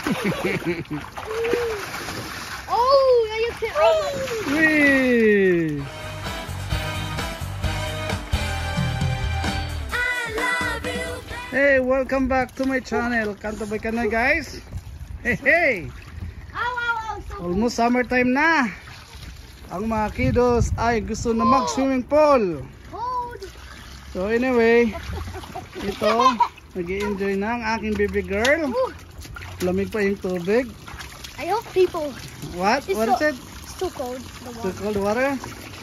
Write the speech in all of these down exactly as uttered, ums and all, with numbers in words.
Oh, yeah, you can. Oh my. Wee! Hey, welcome back to my channel. Kanto bay ka na, guys. Hey, hey! Ow, ow, ow. So Almost summertime na. Ang mga kiddos ay gusto na mag-swimming pool. cold. So anyway, ito, nag-i-enjoy na ang aking baby girl. Ooh, Lamig pa yung tubig. I hope people. What? It's What so, is it? It's too cold. The Too water. cold water?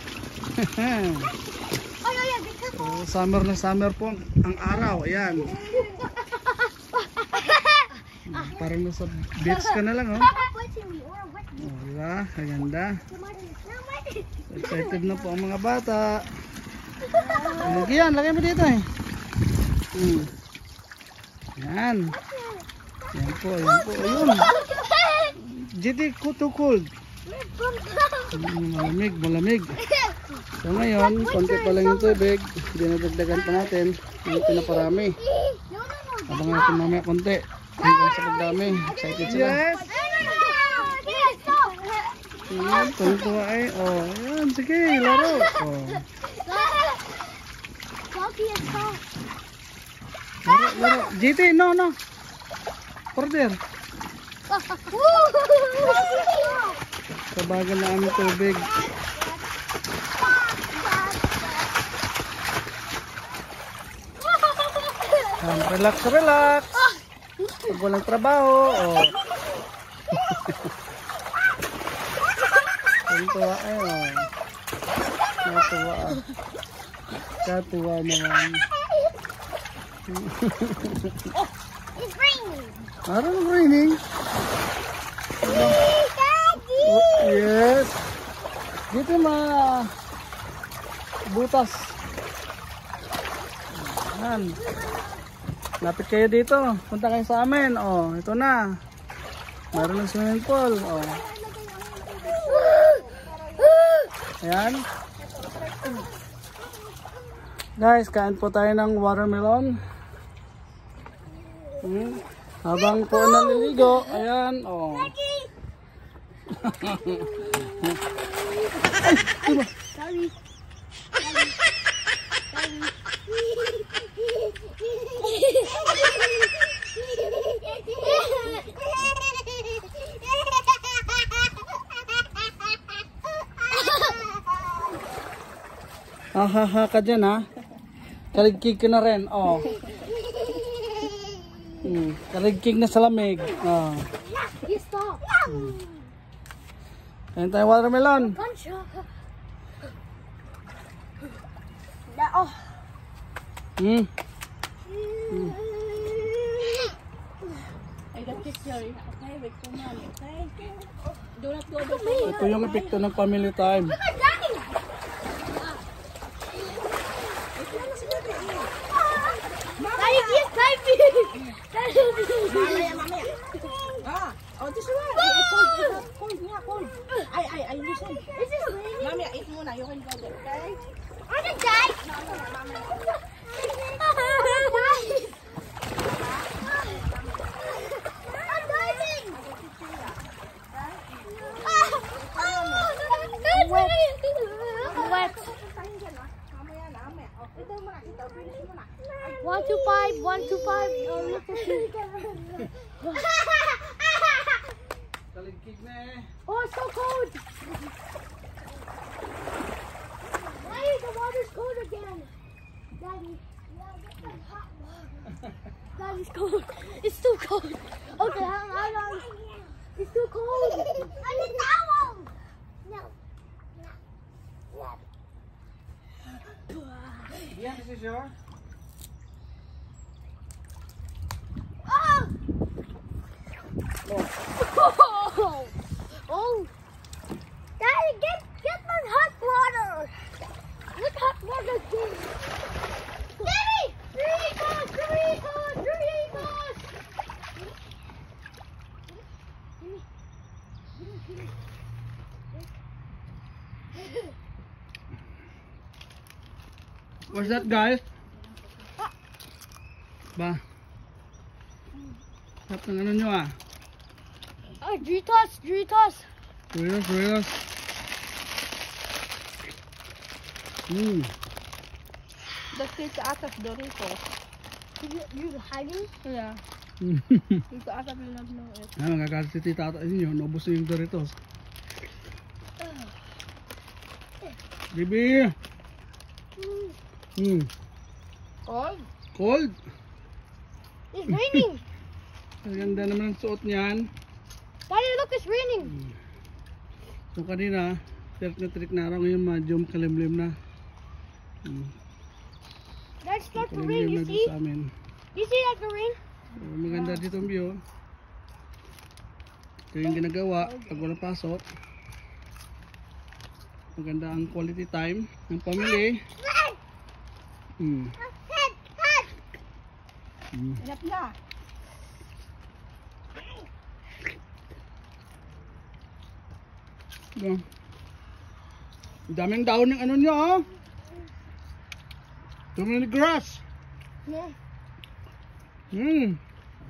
Oh, yeah, yeah. Be careful. So, summer na summer po ang, ang araw. Ayan. Parang nasa beach ka na lang, oh. Wetting me or wet me. Oh, diba? Kaganda. No, wet. Excited na po ang mga bata. Lagi yan, lagay mo dito eh. Hmm. Yan. Yan po, yan po. Ayun. G D, too cold. Hmm, malamig, malamig. So ngayon, konti pa lang yung tubig. Dinadagdagan pa natin. Yung pinaparami. No, no, no. Habang natin mamaya konti. Hanggang sa pagdami. Excited sila. Yes! Yan, tuwa ay. Oh, yan. Sige, laro. Oh. Laro, laro. G T, no, no. Order. Kabagal na aming tubig. Um, relax, relax. Pag walang trabaho. Oh. Tuwa ay, oh. Natuwa. Katuwa naman. It's raining. Parang raining. Oh, yes. Dito ma butas. Yan. Lapit kayo dito. Punta kayo sa amin. Oh, ito na. Meron ng swimming pool. Oh. Ayan. Guys, kain po tayo ng watermelon. Hmm. Habang po naliligo, ayan, oh. Sorry. Hahaha ka dyan, ha? Kaligkig ka na rin, oh. Hmm. Kaligkig na sa lamig. Oh. You stop. Hmm. Kain tayo watermelon. Punch. Oh. Hmm. Mm. I got picture. Okay, wait for mommy, okay? Do not go there. Ito yung epekto ng family time. Look at Daddy. Daddy, yes, Daddy. Mamaya, mamaya. Ah, oh, this one. It's cold, it's cold, yeah, cold. I, I, I listen. This is raining. Mamaya, eat muna. You can go there, okay? I'm gonna die. I'm diving. Wet. Wet. Mamaya na, mamaya. Oh, ito muna, ito. Finish muna. One two five, one two five. Oh, look at you. Kaligkig na eh. Oh, it's so cold. Why is the water's cold again? Daddy. Yeah, that's like hot water. Daddy's cold. It's too cold. Okay, hang on, hang on. It's too cold. I need towel. No. No. No. Yeah, this is yours. Oh! Oh! Oh! Daddy, get get my hot water. What hot water thing? Daddy! Doritos! Doritos! Doritos! Gimme. Gimme, gimme. What's that, guys? Ba? Sarap ng ano nyo, ah. Oh, Doritos, Doritos. Doritos, Doritos. Hmm. Dagkit sa atas Doritos. You, you hiding? Yeah. Ito atas yung nagno. Ah, magagalit si tita ata inyo. Naubos na yung Doritos. Bibi! Hmm. Cold? Cold? It's raining. Ang ganda naman ang suot niyan. Daddy, look, it's raining. So kanina, trick na trick na araw ngayon, madyong kalimlim na. Hmm. That starts to Kalimlim rain, na you dito see? sa amin. You see that the rain? So, maganda dito ang view. Ito yung ginagawa pag walang pasok. Maganda ang quality time ng pamilya. Hmm. Hmm. Inap na. Ito. Daming daon ng ano nyo, oh. Too many grass. Yeah. Hmm.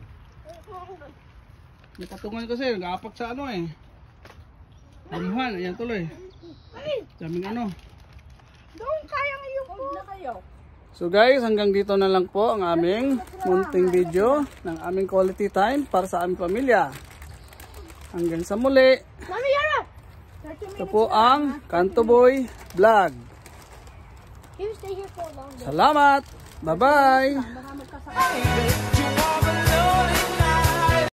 Nakatungan kasi, nag-aapak sa ano eh. Damuhan, ayan tuloy. Daming ano. Doon kayang yung cold na kayo. So guys, hanggang dito na lang po ang aming munting video ng aming quality time para sa aming pamilya. Hanggang sa muli. Mami, Yara! Ito po ang Kanto Boy Vlog. You stay here for a long time. Salamat! Bye-bye! Baka magkasakit.